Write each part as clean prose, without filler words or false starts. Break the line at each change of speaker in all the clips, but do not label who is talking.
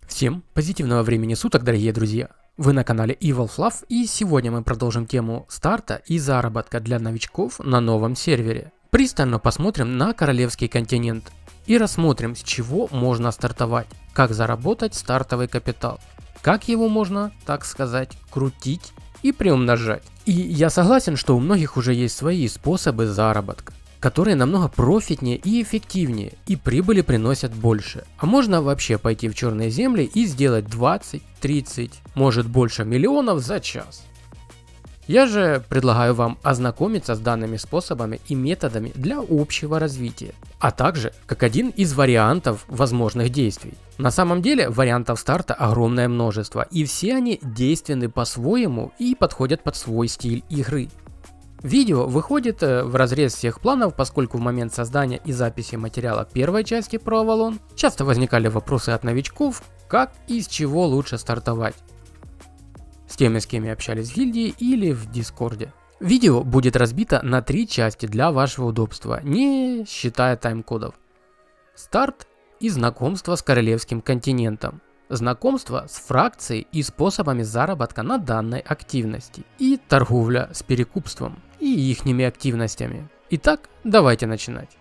Всем позитивного времени суток, дорогие друзья! Вы на канале EvilFluff, и сегодня мы продолжим тему старта и заработка для новичков на новом сервере. Пристально посмотрим на королевский континент и рассмотрим, с чего можно стартовать, как заработать стартовый капитал, как его можно, так сказать, крутить и приумножать. И я согласен, что у многих уже есть свои способы заработка, которые намного профитнее и эффективнее, и прибыли приносят больше. А можно вообще пойти в черные земли и сделать 20, 30, может больше миллионов за час. Я же предлагаю вам ознакомиться с данными способами и методами для общего развития, а также как один из вариантов возможных действий. На самом деле вариантов старта огромное множество, и все они действенны по-своему и подходят под свой стиль игры. Видео выходит вразрез всех планов, поскольку в момент создания и записи материала первой части про Авалон часто возникали вопросы от новичков, как и с чего лучше стартовать. С теми, с кем я общались в гильдии или в Дискорде. Видео будет разбито на 3 части для вашего удобства, не считая тайм-кодов. Старт и знакомство с королевским континентом. Знакомство с фракцией и способами заработка на данной активности. И торговля с перекупством и ихними активностями. Итак, давайте начинать.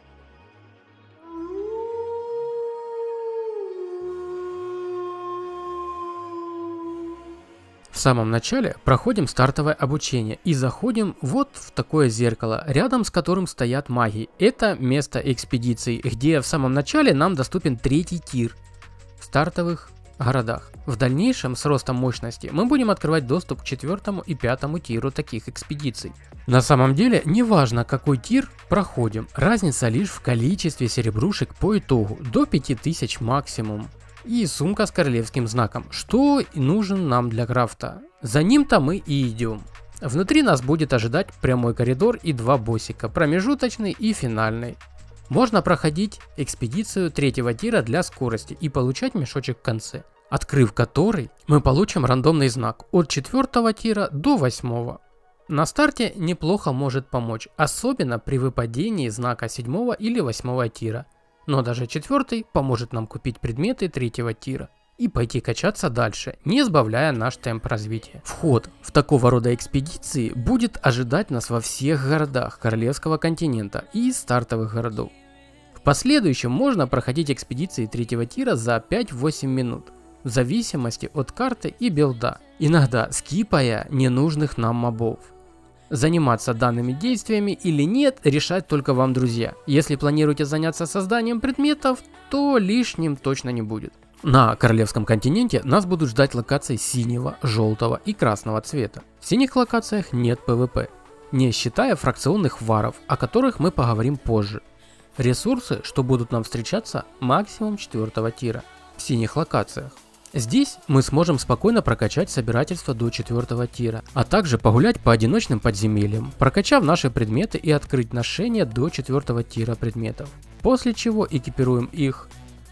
В самом начале проходим стартовое обучение и заходим вот в такое зеркало, рядом с которым стоят маги. Это место экспедиции, где в самом начале нам доступен 3-й тир в стартовых городах. В дальнейшем с ростом мощности мы будем открывать доступ к 4-му и 5-му тиру таких экспедиций. На самом деле не важно, какой тир проходим, разница лишь в количестве серебрушек по итогу, до 5000 максимум. И сумка с королевским знаком, что и нужен нам для крафта. За ним-то мы и идем. Внутри нас будет ожидать прямой коридор и 2 боссика, промежуточный и финальный. Можно проходить экспедицию 3-го тира для скорости и получать мешочек в конце, открыв который мы получим рандомный знак от 4-го тира до 8-го. На старте неплохо может помочь, особенно при выпадении знака 7-го или 8-го тира. Но даже 4-й поможет нам купить предметы 3-го тира и пойти качаться дальше, не сбавляя наш темп развития. Вход в такого рода экспедиции будет ожидать нас во всех городах королевского континента и стартовых городов. В последующем можно проходить экспедиции 3-го тира за 5-8 минут, в зависимости от карты и билда, иногда скипая ненужных нам мобов. Заниматься данными действиями или нет, решать только вам, друзья. Если планируете заняться созданием предметов, то лишним точно не будет. На королевском континенте нас будут ждать локации синего, желтого и красного цвета. В синих локациях нет PvP, не считая фракционных варов, о которых мы поговорим позже. Ресурсы, что будут нам встречаться, максимум 4-го тира в синих локациях. Здесь мы сможем спокойно прокачать собирательство до 4-го тира, а также погулять по одиночным подземельям, прокачав наши предметы и открыть ношение до 4-го тира предметов. После чего экипируем их.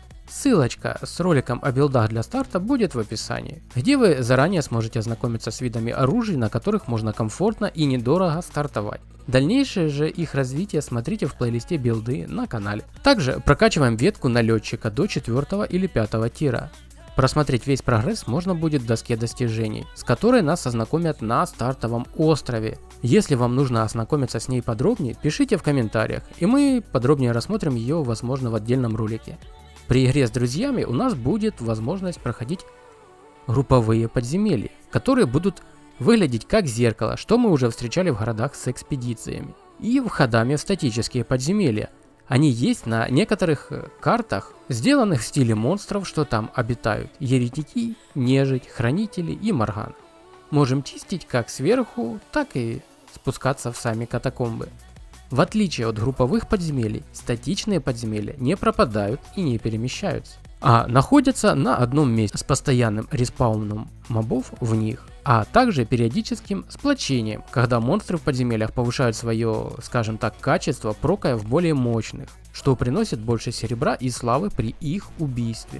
Ссылочка с роликом о билдах для старта будет в описании, где вы заранее сможете ознакомиться с видами оружий, на которых можно комфортно и недорого стартовать. Дальнейшее же их развитие смотрите в плейлисте билды на канале. Также прокачиваем ветку налетчика до 4-го или 5-го тира. Просмотреть весь прогресс можно будет в доске достижений, с которой нас ознакомят на стартовом острове. Если вам нужно ознакомиться с ней подробнее, пишите в комментариях, и мы подробнее рассмотрим ее, возможно, в отдельном ролике. При игре с друзьями у нас будет возможность проходить групповые подземелья, которые будут выглядеть как зеркало, что мы уже встречали в городах с экспедициями, и входами в статические подземелья. Они есть на некоторых картах, сделанных в стиле монстров, что там обитают: еретики, нежить, хранители и морганы. Можем чистить как сверху, так и спускаться в сами катакомбы. В отличие от групповых подземелий, статичные подземелья не пропадают и не перемещаются, а находятся на одном месте с постоянным респауном мобов в них, а также периодическим сплочением, когда монстры в подземельях повышают свое, скажем так, качество, прокая в более мощных, что приносит больше серебра и славы при их убийстве.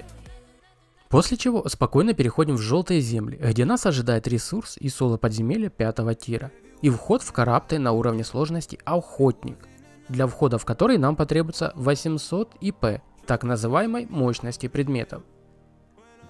После чего спокойно переходим в желтые земли, где нас ожидает ресурс и соло подземелья 5-го тира, и вход в корабты на уровне сложности Охотник, для входа в который нам потребуется 800 ИП, так называемой мощности предметов.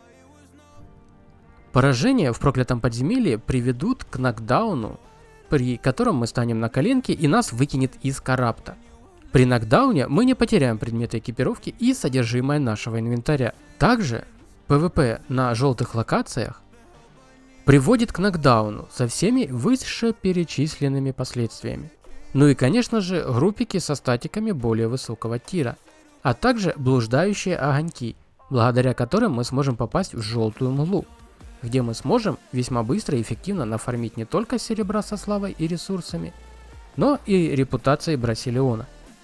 Поражения в проклятом подземелье приведут к нокдауну, при котором мы станем на коленки и нас выкинет из коррапта. При нокдауне мы не потеряем предметы экипировки и содержимое нашего инвентаря. Также PvP на желтых локациях приводит к нокдауну со всеми вышеперечисленными последствиями. Ну и конечно же группики со статиками более высокого тира, а также блуждающие огоньки, благодаря которым мы сможем попасть в желтую мглу, где мы сможем весьма быстро и эффективно нафармить не только серебра со славой и ресурсами, но и репутацией Брасилиона,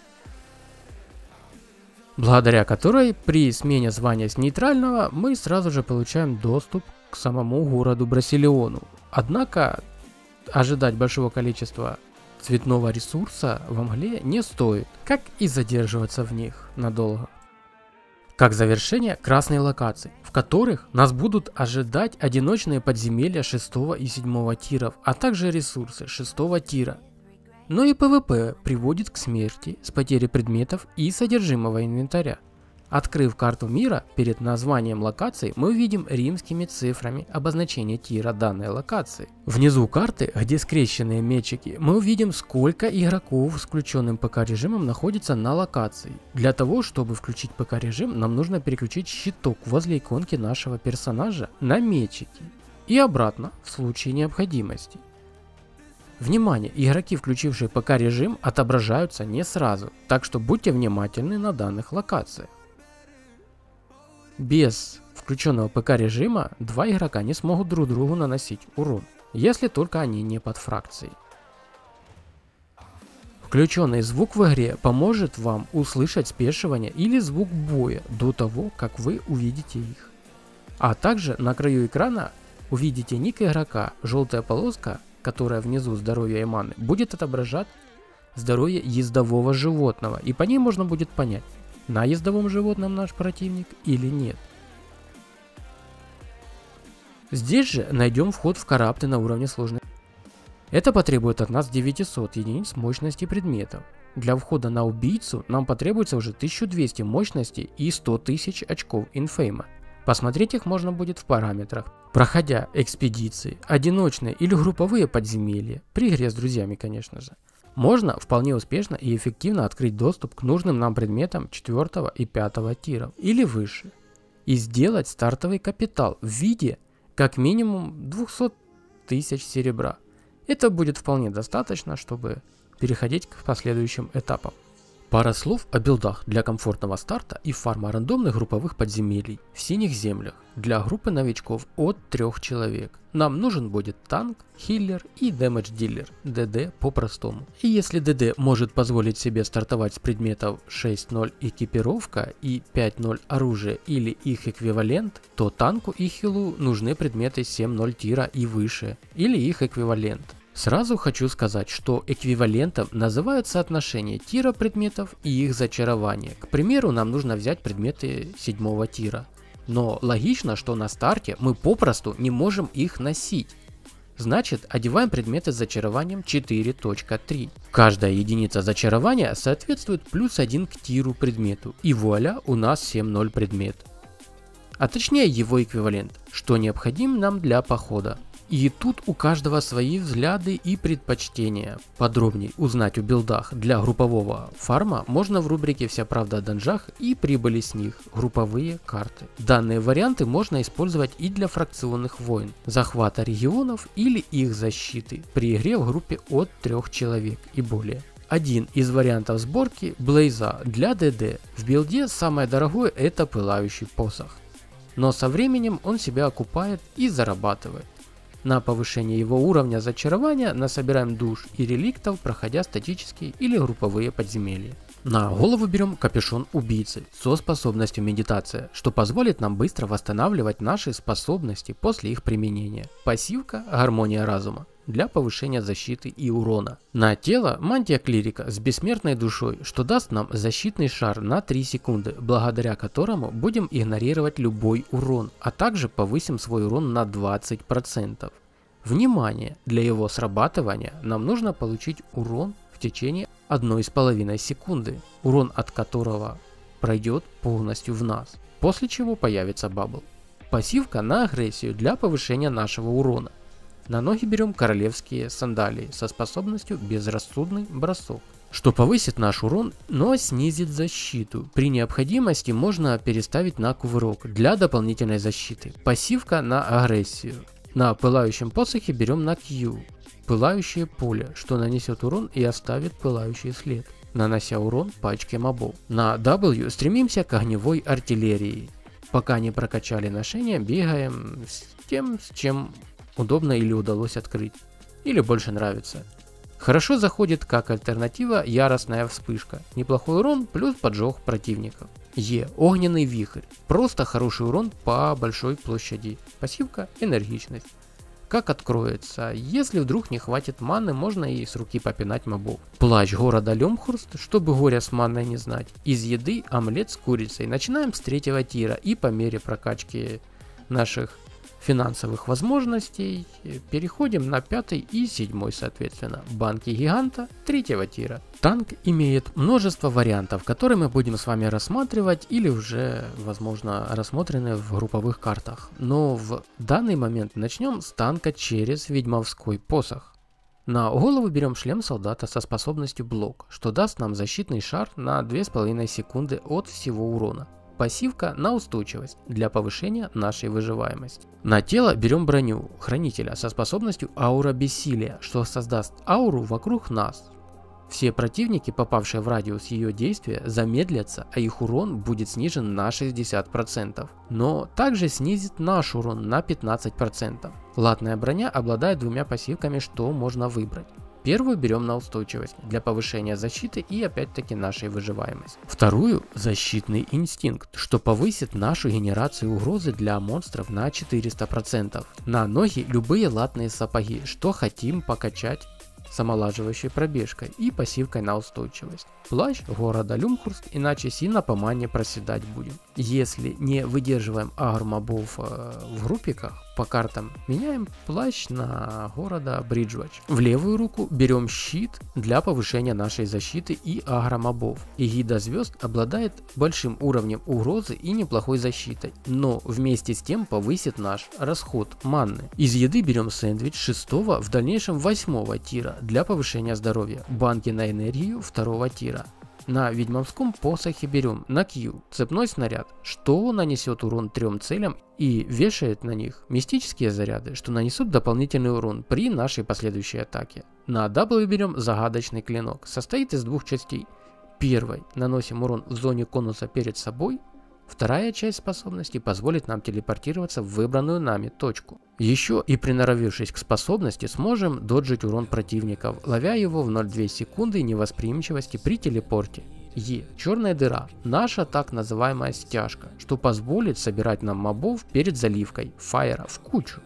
благодаря которой при смене звания с нейтрального мы сразу же получаем доступ к самому городу Брасилиону. Однако ожидать большого количества цветного ресурса в мгле не стоит, как и задерживаться в них надолго. Как завершение, красные локации, в которых нас будут ожидать одиночные подземелья 6 и 7 тиров, а также ресурсы 6 тира. Но и PvP приводит к смерти с потерей предметов и содержимого инвентаря. Открыв карту мира, перед названием локации мы увидим римскими цифрами обозначение тира данной локации. Внизу карты, где скрещенные мечики, мы увидим, сколько игроков с включенным ПК режимом находится на локации. Для того, чтобы включить ПК режим, нам нужно переключить щиток возле иконки нашего персонажа на мечики и обратно в случае необходимости. Внимание! Игроки, включившие ПК режим, отображаются не сразу, так что будьте внимательны на данных локациях. Без включенного ПК режима два игрока не смогут друг другу наносить урон, если только они не под фракцией. Включенный звук в игре поможет вам услышать спешивание или звук боя до того, как вы увидите их. А также на краю экрана увидите ник игрока, желтая полоска, которая внизу здоровья и маны, будет отображать здоровье ездового животного, и по ней можно будет понять, на ездовом животном наш противник или нет. Здесь же найдем вход в коррапты на уровне сложности. Это потребует от нас 900 единиц мощности предметов. Для входа на убийцу нам потребуется уже 1200 мощности и 100 тысяч очков инфейма. Посмотреть их можно будет в параметрах. Проходя экспедиции, одиночные или групповые подземелья, при игре с друзьями, конечно же, можно вполне успешно и эффективно открыть доступ к нужным нам предметам 4 и 5 тиров или выше и сделать стартовый капитал в виде как минимум 200 тысяч серебра. Это будет вполне достаточно, чтобы переходить к последующим этапам. Пара слов о билдах для комфортного старта и фарма рандомных групповых подземелий в синих землях для группы новичков от 3 человек. Нам нужен будет танк, хиллер и дэмэдж дилер, ДД по-простому. И если ДД может позволить себе стартовать с предметов 6.0 экипировка и 5.0 оружие или их эквивалент, то танку и хилу нужны предметы 7.0 тира и выше или их эквивалент. Сразу хочу сказать, что эквивалентом называют соотношение тира предметов и их зачарование. К примеру, нам нужно взять предметы 7 тира. Но логично, что на старте мы попросту не можем их носить. Значит, одеваем предметы с зачарованием 4.3. Каждая единица зачарования соответствует +1 к тиру предмету. И вуаля, у нас 7.0 предмет. А точнее его эквивалент, что необходим нам для похода. И тут у каждого свои взгляды и предпочтения. Подробнее узнать о билдах для группового фарма можно в рубрике «Вся правда о данжах» и прибыли с них групповые карты. Данные варианты можно использовать и для фракционных войн, захвата регионов или их защиты при игре в группе от 3 человек и более. Один из вариантов сборки Блейза для ДД. В билде самое дорогое — это пылающий посох. Но со временем он себя окупает и зарабатывает. На повышение его уровня зачарования насобираем душ и реликтов, проходя статические или групповые подземелья. На голову берем капюшон убийцы со способностью медитация, что позволит нам быстро восстанавливать наши способности после их применения. Пассивка гармония разума для повышения защиты и урона. На тело мантия клирика с бессмертной душой, что даст нам защитный шар на 3 секунды, благодаря которому будем игнорировать любой урон, а также повысим свой урон на 20%. Внимание! Для его срабатывания нам нужно получить урон в течение 1,5 секунды, урон от которого пройдет полностью в нас, после чего появится бабл. Пассивка на агрессию для повышения нашего урона. На ноги берем королевские сандалии со способностью безрассудный бросок, что повысит наш урон, но снизит защиту. При необходимости можно переставить на кувырок для дополнительной защиты. Пассивка на агрессию. На пылающем посохе берем на Q. Пылающее поле, что нанесет урон и оставит пылающий след, нанося урон пачке мобов. На W стремимся к огневой артиллерии. Пока не прокачали ношение, бегаем с тем, с чем удобно или удалось открыть, или больше нравится. Хорошо заходит как альтернатива яростная вспышка. Неплохой урон плюс поджог противников. Е. Огненный вихрь. Просто хороший урон по большой площади. Пассивка энергичность. Как откроется? Если вдруг не хватит маны, можно и с руки попинать мобов. Плащ города Лемхурст, чтобы горя с манной не знать. Из еды омлет с курицей. Начинаем с 3-го тира и по мере прокачки наших финансовых возможностей переходим на 5-й и 7-й соответственно. Банки гиганта 3-го тира. Танк имеет множество вариантов, которые мы будем с вами рассматривать или уже возможно рассмотрены в групповых картах. Но в данный момент начнем с танка через ведьмовской посох. На голову берем шлем солдата со способностью блок, что даст нам защитный шар на 2,5 секунды от всего урона. Пассивка на устойчивость для повышения нашей выживаемости. На тело берем броню хранителя со способностью аура бессилия, что создаст ауру вокруг нас. Все противники, попавшие в радиус ее действия, замедлятся, а их урон будет снижен на 60%. Но также снизит наш урон на 15%. Латная броня обладает двумя пассивками, что можно выбрать. Первую берем на устойчивость для повышения защиты и опять-таки нашей выживаемости. Вторую – защитный инстинкт, что повысит нашу генерацию угрозы для монстров на 400%. На ноги любые латные сапоги, что хотим покачать с омолаживающей пробежкой и пассивкой на устойчивость. Плащ города Люмхурст, иначе сильно по мане проседать будем. Если не выдерживаем агро мобов в группиках, по картам меняем плащ на города Бриджвач. В левую руку берем щит для повышения нашей защиты и агро мобов. Эгида звезд обладает большим уровнем угрозы и неплохой защитой, но вместе с тем повысит наш расход маны. Из еды берем сэндвич 6-го, в дальнейшем 8-го тира для повышения здоровья. Банки на энергию 2-го тира. На ведьмовском посохе берем на Q цепной снаряд, что нанесет урон 3 целям и вешает на них мистические заряды, что нанесут дополнительный урон при нашей последующей атаке. На W берем загадочный клинок, состоит из 2 частей. Первой наносим урон в зоне конуса перед собой, вторая часть способности позволит нам телепортироваться в выбранную нами точку. Еще и приноровившись к способности, сможем доджить урон противников, ловя его в 0,2 секунды невосприимчивости при телепорте. Е. Черная дыра. Наша так называемая стяжка, что позволит собирать нам мобов перед заливкой фаера в кучу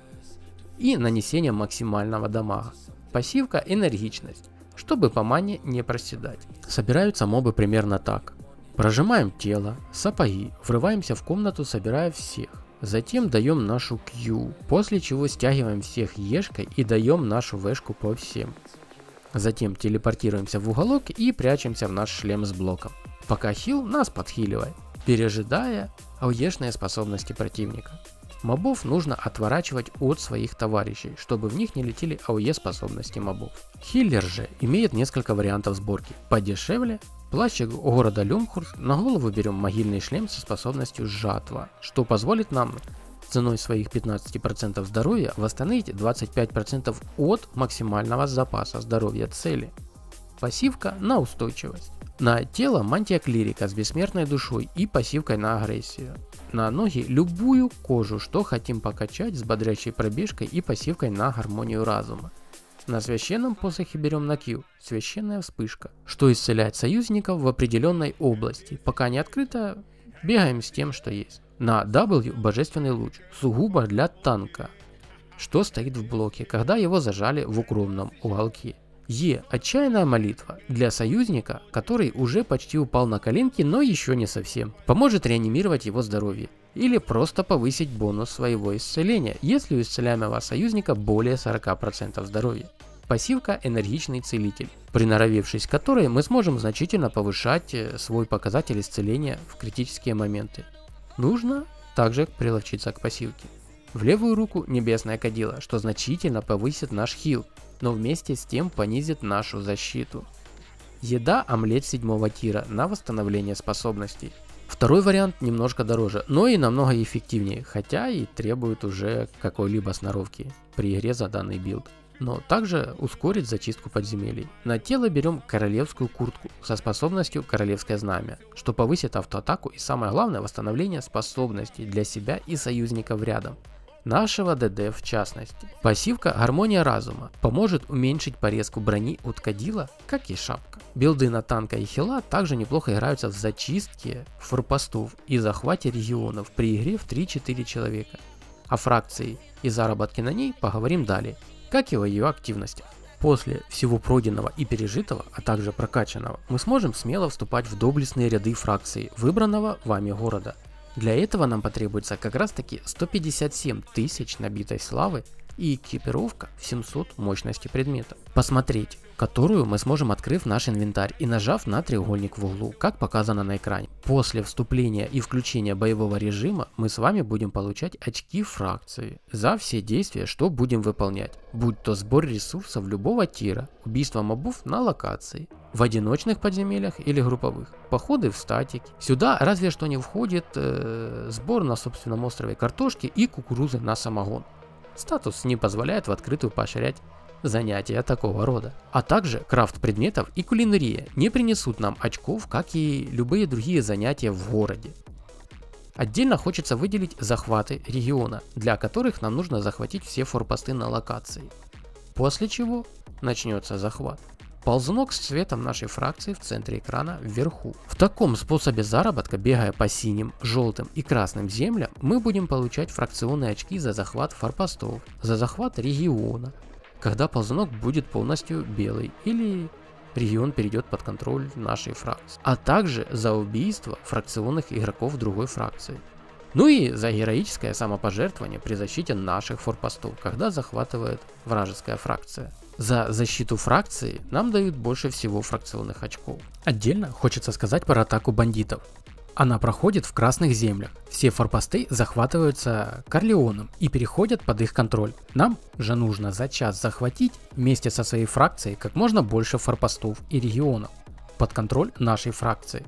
и нанесением максимального дамага. Пассивка энергичность, чтобы по мане не проседать. Собираются мобы примерно так. Прожимаем тело, сапоги, врываемся в комнату, собирая всех. Затем даем нашу Q, после чего стягиваем всех Ешкой и даем нашу Вешку по всем. Затем телепортируемся в уголок и прячемся в наш шлем с блоком, пока хил нас подхиливает, пережидая ауешные способности противника. Мобов нужно отворачивать от своих товарищей, чтобы в них не летели АОЕ способности мобов. Хиллер же имеет несколько вариантов сборки. Подешевле плащик города Люмхурст, на голову берем могильный шлем со способностью жатва, что позволит нам ценой своих 15% здоровья восстановить 25% от максимального запаса здоровья цели. Пассивка на устойчивость. На тело мантия клирика с бессмертной душой и пассивкой на агрессию. На ноги любую кожу, что хотим покачать с бодрящей пробежкой и пассивкой на гармонию разума. На священном посохе берем на Q священная вспышка, что исцеляет союзников в определенной области. Пока не открыто, бегаем с тем, что есть. На W божественный луч, сугубо для танка, что стоит в блоке, когда его зажали в укромном уголке. Е. Отчаянная молитва для союзника, который уже почти упал на коленки, но еще не совсем. Поможет реанимировать его здоровье. Или просто повысить бонус своего исцеления, если у исцеляемого союзника более 40% здоровья. Пассивка энергичный целитель, приноровившись к которой мы сможем значительно повышать свой показатель исцеления в критические моменты. Нужно также приловчиться к пассивке. В левую руку Небесное Кадило, что значительно повысит наш хил, но вместе с тем понизит нашу защиту. Еда Омлет 7 тира на восстановление способностей. Второй вариант немножко дороже, но и намного эффективнее, хотя и требует уже какой-либо сноровки при игре за данный билд. Но также ускорит зачистку подземелий. На тело берем королевскую куртку со способностью Королевское Знамя, что повысит автоатаку и самое главное восстановление способностей для себя и союзников рядом. Нашего ДД в частности. Пассивка Гармония Разума поможет уменьшить порезку брони от Кадила, как и шапка. Билды на танка и хила также неплохо играются в зачистке форпостов и захвате регионов при игре в 3-4 человека. О фракции и заработке на ней поговорим далее, как и о ее активностях. После всего пройденного и пережитого, а также прокачанного, мы сможем смело вступать в доблестные ряды фракции выбранного вами города. Для этого нам потребуется как раз таки 157 тысяч набитой славы и экипировка в 700 мощности предметов. Посмотреть, которую мы сможем, открыв наш инвентарь и нажав на треугольник в углу, как показано на экране. После вступления и включения боевого режима мы с вами будем получать очки фракции за все действия, что будем выполнять, будь то сбор ресурсов любого тира, убийство мобов на локации, в одиночных подземельях или групповых, походы в статике. Сюда разве что не входит сбор на собственном острове картошки и кукурузы на самогон. Статус не позволяет в открытую поощрять занятия такого рода. А также крафт предметов и кулинария не принесут нам очков, как и любые другие занятия в городе. Отдельно хочется выделить захваты региона, для которых нам нужно захватить все форпосты на локации. После чего начнется захват. Ползунок с цветом нашей фракции в центре экрана вверху. В таком способе заработка, бегая по синим, желтым и красным землям, мы будем получать фракционные очки за захват форпостов, за захват региона, когда ползунок будет полностью белый или регион перейдет под контроль нашей фракции, а также за убийство фракционных игроков другой фракции. Ну и за героическое самопожертвование при защите наших форпостов, когда захватывает вражеская фракция. За защиту фракции нам дают больше всего фракционных очков. Отдельно хочется сказать про атаку бандитов. Она проходит в красных землях. Все форпосты захватываются Корлеоном и переходят под их контроль. Нам же нужно за час захватить вместе со своей фракцией как можно больше форпостов и регионов под контроль нашей фракции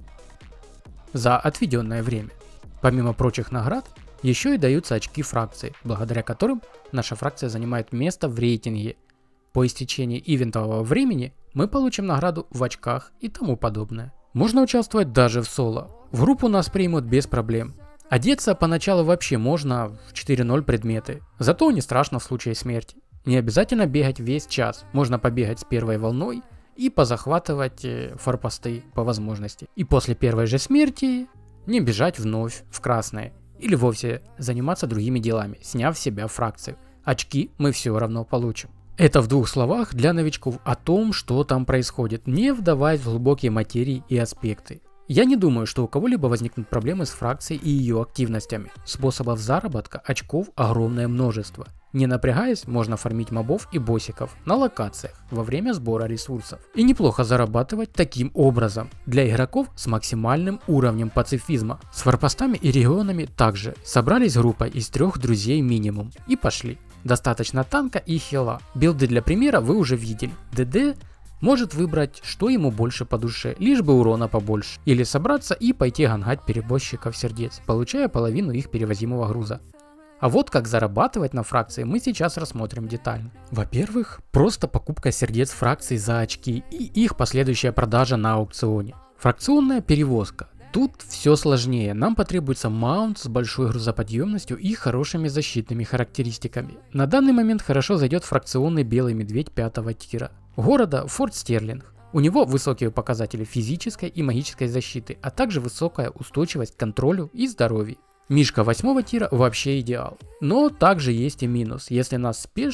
за отведенное время. Помимо прочих наград, еще и даются очки фракции, благодаря которым наша фракция занимает место в рейтинге. По истечении ивентового времени мы получим награду в очках и тому подобное. Можно участвовать даже в соло. В группу нас примут без проблем. Одеться поначалу вообще можно в 4.0 предметы, зато не страшно в случае смерти. Не обязательно бегать весь час, можно побегать с первой волной и позахватывать форпосты по возможности. И после первой же смерти не бежать вновь в красное или вовсе заниматься другими делами, сняв с себя фракцию. Очки мы все равно получим. Это в двух словах для новичков о том, что там происходит, не вдаваясь в глубокие материи и аспекты. Я не думаю, что у кого-либо возникнут проблемы с фракцией и ее активностями. Способов заработка очков огромное множество. Не напрягаясь, можно фармить мобов и боссиков на локациях во время сбора ресурсов. И неплохо зарабатывать таким образом. Для игроков с максимальным уровнем пацифизма. С форпостами и регионами также. Собрались группой из 3 друзей минимум и пошли. Достаточно танка и хила. Билды для примера вы уже видели. ДД может выбрать, что ему больше по душе, лишь бы урона побольше. Или собраться и пойти гангать перебежчиков сердец, получая половину их перевозимого груза. А вот как зарабатывать на фракции мы сейчас рассмотрим детально. Во-первых, просто покупка сердец фракций за очки и их последующая продажа на аукционе. Фракционная перевозка. Тут все сложнее, нам потребуется маунт с большой грузоподъемностью и хорошими защитными характеристиками. На данный момент хорошо зайдет фракционный белый медведь 5 тира. Города Форт Стерлинг. У него высокие показатели физической и магической защиты, а также высокая устойчивость к контролю и здоровью. Мишка 8 тира вообще идеал. Но также есть и минус. Если нас спешат,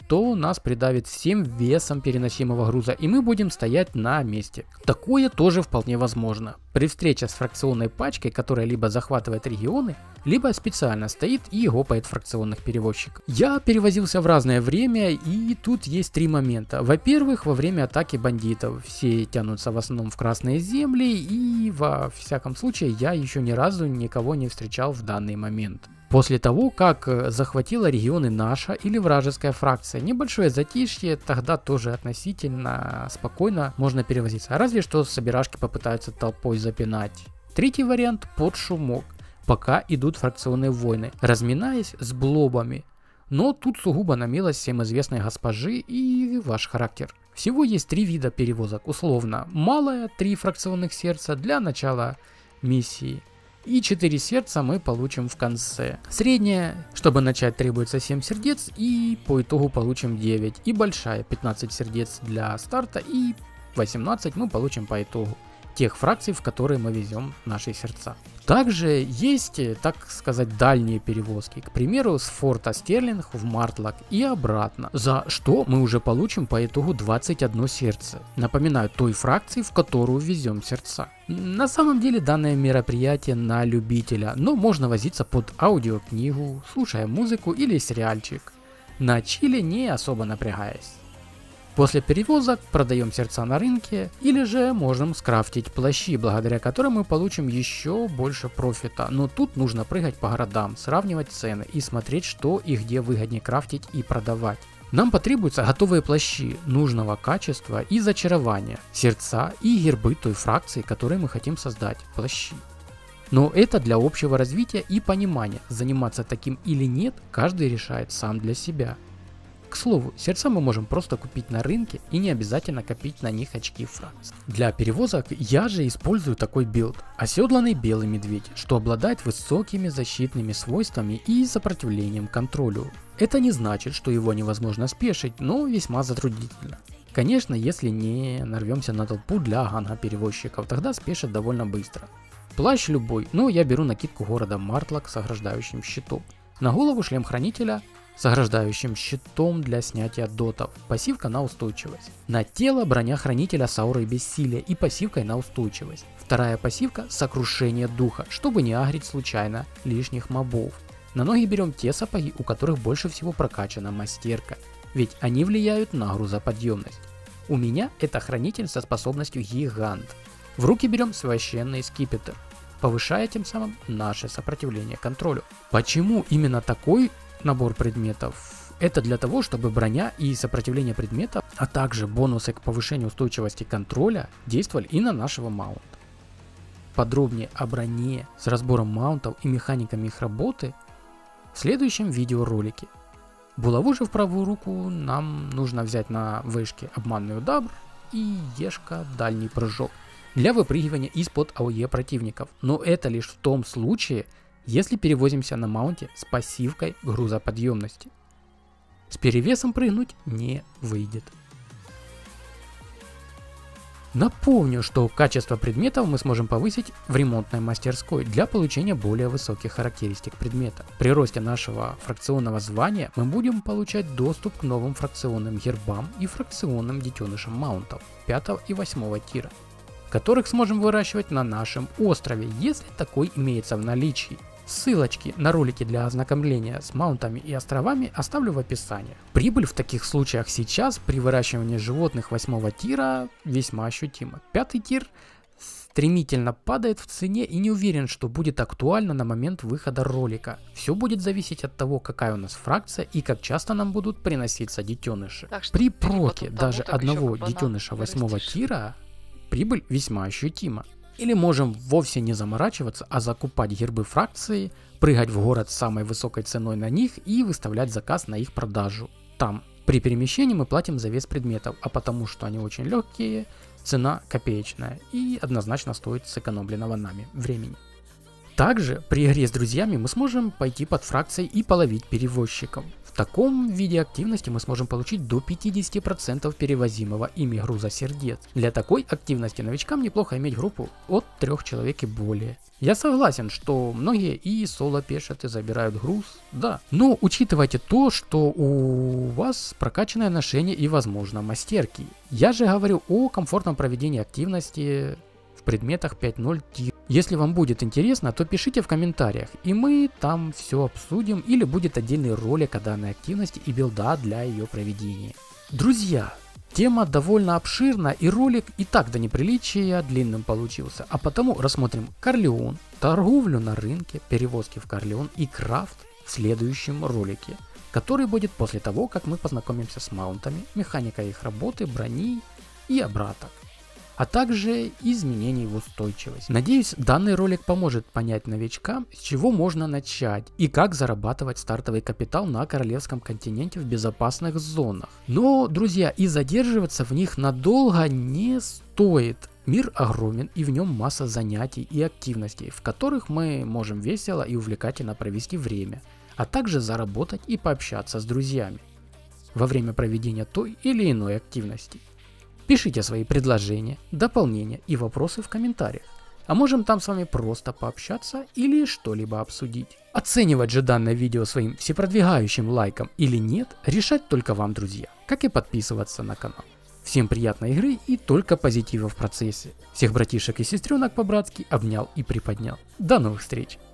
то нас придавит всем весом переносимого груза, и мы будем стоять на месте. Такое тоже вполне возможно. При встрече с фракционной пачкой, которая либо захватывает регионы, либо специально стоит и гопает фракционных перевозчиков. Я перевозился в разное время, и тут есть три момента. Во-первых, во время атаки бандитов все тянутся в основном в красные земли, и во всяком случае я еще ни разу никого не встречал в данный момент. После того, как захватила регионы наша или вражеская фракция, небольшое затишье, тогда тоже относительно спокойно можно перевозиться. Разве что собирашки попытаются толпой запинать. Третий вариант под шумок, пока идут фракционные войны, разминаясь с блобами. Но тут сугубо на милость всем известной госпожи и ваш характер. Всего есть три вида перевозок, условно. Малое, 3 фракционных сердца для начала миссии. И 4 сердца мы получим в конце. Средняя, чтобы начать, требуется 7 сердец, и по итогу получим 9. И большая, 15 сердец для старта, и 18 мы получим по итогу тех фракций, в которые мы везем наши сердца. Также есть, так сказать, дальние перевозки. К примеру, с форта Стерлинг в Мартлок и обратно. За что мы уже получим по итогу 21 сердце. Напоминаю, той фракции, в которую везем сердца. На самом деле данное мероприятие на любителя, но можно возиться под аудиокнигу, слушая музыку или сериальчик. На чиле не особо напрягаясь. После перевозок продаем сердца на рынке, или же можем скрафтить плащи, благодаря которым мы получим еще больше профита. Но тут нужно прыгать по городам, сравнивать цены и смотреть, что и где выгоднее крафтить и продавать. Нам потребуются готовые плащи нужного качества и зачарования, сердца и гербы той фракции, которые мы хотим создать, плащи. Но это для общего развития и понимания, заниматься таким или нет, каждый решает сам для себя. К слову, сердца мы можем просто купить на рынке и не обязательно копить на них очки фракций. Для перевозок я же использую такой билд. Оседланный белый медведь, что обладает высокими защитными свойствами и сопротивлением контролю. Это не значит, что его невозможно спешить, но весьма затруднительно. Конечно, если не нарвемся на толпу для ганга перевозчиков, тогда спешит довольно быстро. Плащ любой, но я беру накидку города Мартлок с ограждающим щитом. На голову шлем хранителя с ограждающим щитом для снятия дотов, пассивка на устойчивость. На тело броня хранителя с аурой бессилия и пассивкой на устойчивость. Вторая пассивка сокрушение духа, чтобы не агрить случайно лишних мобов. На ноги берем те сапоги, у которых больше всего прокачана мастерка, ведь они влияют на грузоподъемность. У меня это хранитель со способностью гигант. В руки берем священный скипетр, повышая тем самым наше сопротивление контролю. Почему именно такой набор предметов? Это для того, чтобы броня и сопротивление предметов, а также бонусы к повышению устойчивости контроля действовали и на нашего маунта. Подробнее о броне с разбором маунтов и механиками их работы в следующем видеоролике. Булаву же в правую руку нам нужно взять на вышке обманный удар и ешка дальний прыжок для выпрыгивания из-под АОЕ противников, но это лишь в том случае, если перевозимся на маунте с пассивкой грузоподъемности. С перевесом прыгнуть не выйдет. Напомню, что качество предметов мы сможем повысить в ремонтной мастерской для получения более высоких характеристик предмета. При росте нашего фракционного звания мы будем получать доступ к новым фракционным гербам и фракционным детенышам маунтов 5 и 8 тира, которых сможем выращивать на нашем острове, если такой имеется в наличии. Ссылочки на ролики для ознакомления с маунтами и островами оставлю в описании. Прибыль в таких случаях сейчас при выращивании животных 8 тира весьма ощутима. 5 тир стремительно падает в цене и не уверен, что будет актуально на момент выхода ролика. Все будет зависеть от того, какая у нас фракция и как часто нам будут приноситься детеныши. При проке даже одного детеныша 8 тира прибыль весьма ощутима. Или можем вовсе не заморачиваться, а закупать гербы фракции, прыгать в город с самой высокой ценой на них и выставлять заказ на их продажу. Там при перемещении мы платим за вес предметов, а потому что они очень легкие, цена копеечная и однозначно стоит сэкономленного нами времени. Также при игре с друзьями мы сможем пойти под фракцией и половить перевозчиков. В таком виде активности мы сможем получить до 50% перевозимого ими груза сердец. Для такой активности новичкам неплохо иметь группу от 3 человек и более. Я согласен, что многие и соло пешат и забирают груз, да. Но учитывайте то, что у вас прокачанное ношение и, возможно, мастерки. Я же говорю о комфортном проведении активности в предметах 5.0 тир. Если вам будет интересно, то пишите в комментариях, и мы там все обсудим, или будет отдельный ролик о данной активности и билда для ее проведения. Друзья, тема довольно обширна, и ролик и так до неприличия длинным получился, а потому рассмотрим Корлеон, торговлю на рынке, перевозки в Корлеон и крафт в следующем ролике, который будет после того, как мы познакомимся с маунтами, механикой их работы, брони и обраток, а также изменений в устойчивость. Надеюсь, данный ролик поможет понять новичкам, с чего можно начать и как зарабатывать стартовый капитал на королевском континенте в безопасных зонах. Но, друзья, и задерживаться в них надолго не стоит. Мир огромен, и в нем масса занятий и активностей, в которых мы можем весело и увлекательно провести время, а также заработать и пообщаться с друзьями во время проведения той или иной активности. Пишите свои предложения, дополнения и вопросы в комментариях, а можем там с вами просто пообщаться или что-либо обсудить. Оценивать же данное видео своим всепродвигающим лайком или нет, решать только вам, друзья, как и подписываться на канал. Всем приятной игры и только позитива в процессе. Всех братишек и сестренок по-братски обнял и приподнял. До новых встреч!